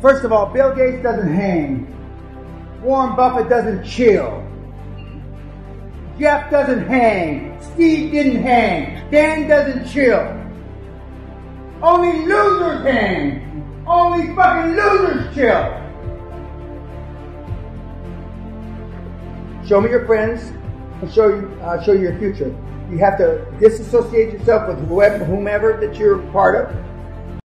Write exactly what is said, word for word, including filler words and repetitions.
First of all, Bill Gates doesn't hang. Warren Buffett doesn't chill. Jeff doesn't hang. Steve didn't hang. Dan doesn't chill. Only losers hang. Only fucking losers chill. Show me your friends and show you, uh, show you your future. You have to disassociate yourself with whoever, whomever that you're part of.